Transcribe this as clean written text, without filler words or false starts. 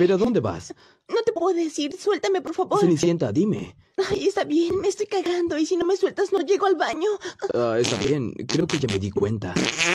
¿Pero dónde vas? No te puedo decir. Suéltame, por favor. Cenicienta, dime. Ay, está bien. Me estoy cagando. Y si no me sueltas, no llego al baño. Está bien. Creo que ya me di cuenta.